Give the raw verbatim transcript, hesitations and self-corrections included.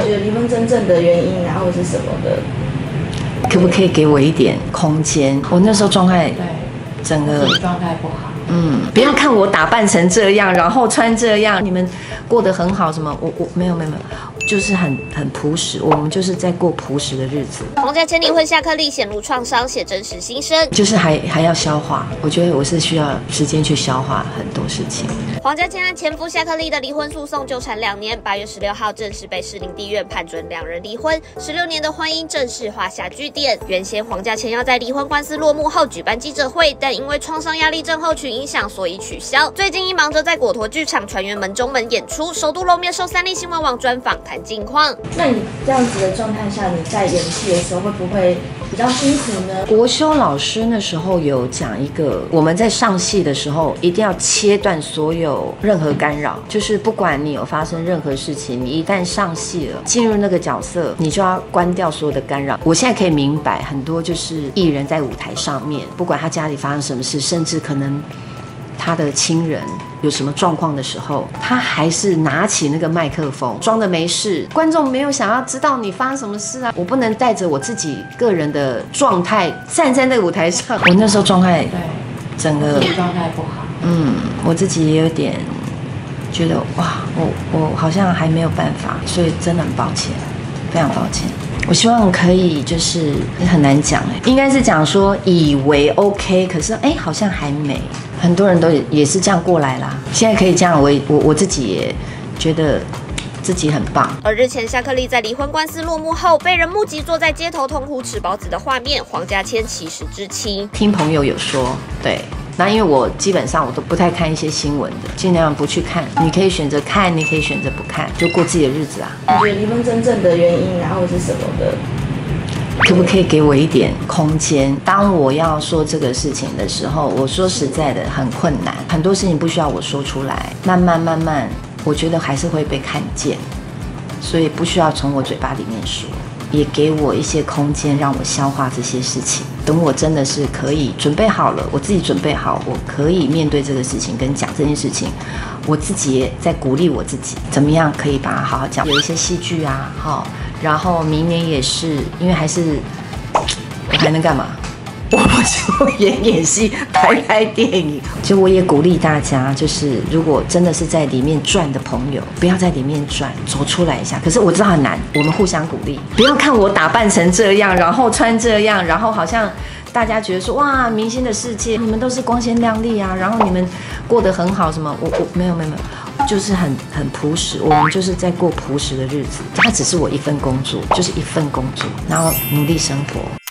觉得离婚真正的原因啊，或是什么的， 可不可以给我一点空间？我那时候状态， 对， 整个状态不好。 嗯，不要看我打扮成这样，然后穿这样，你们过得很好什么？我我没有没有没有，就是很很朴实，我们就是在过朴实的日子。 黄家千离婚夏克力显露创伤，写真实心声， 就是还还要消化，我觉得我是需要时间去消化很多事情。 黄家千和前夫夏克力的离婚诉讼纠缠两年，八月十六号正式被士林地院判准两人离婚，十六年的婚姻正式画下句点。原先黄家千要在离婚官司落幕后举办记者会，但因为创伤压力症候群影响，所以取消。最近因忙着在果陀剧场船员门中门演出，首度露面受三立新闻网专访谈近况。 那你这样子的状态下，你在演戏的时候会不会比较辛苦呢？ 国修老师那时候有讲一个，我们在上戏的时候一定要切断所有任何干扰，就是不管你有发生任何事情，你一旦上戏了，进入那个角色，你就要关掉所有的干扰。我现在可以明白，很多就是艺人在舞台上面，不管他家里发生什么事，甚至可能他的亲人有什么状况的时候，他还是拿起那个麦克风，装的没事。观众没有想要知道你发生什么事啊，我不能带着我自己个人的状态站在那个舞台上。我那时候状态， 对， 整个状态不好。 嗯，我自己也有点觉得哇，我我好像还没有办法，所以真的很抱歉，非常抱歉。我希望可以，就是很难讲哎，应该是讲说以为 OK， 可是哎好像还没，很多人都也是这样过来啦。现在可以这样，我我我自己也觉得自己很棒。 而日前夏克力在离婚官司落幕后，被人目击坐在街头痛哭吃包子的画面，黄家千其实知情。 听朋友有说，对。那因为我基本上我都不太看一些新闻的，尽量不去看。你可以选择看，你可以选择不看，就过自己的日子啊。 你觉得离婚真正的原因啊，或是什么的， 可不可以给我一点空间？当我要说这个事情的时候，我说实在的很困难，很多事情不需要我说出来，慢慢慢慢，我觉得还是会被看见，所以不需要从我嘴巴里面说。也给我一些空间，让我消化这些事情。等我真的是可以准备好了，我自己准备好，我可以面对这个事情跟讲这件事情，我自己也在鼓励我自己，怎么样可以把它好好讲。有一些戏剧啊，哈，然后明年也是，因为还是我还能干嘛？我就演演戏，拍拍电影。就我也鼓励大家，就是如果真的是在里面转的朋友，不要在里面转，走出来一下。可是我知道很难，我们互相鼓励。不要看我打扮成这样，然后穿这样，然后好像大家觉得说哇，明星的世界，你们都是光鲜亮丽啊，然后你们过得很好什么？我我没有没有没有，就是很很朴实，我们就是在过朴实的日子。它只是我一份工作，就是一份工作，然后努力生活。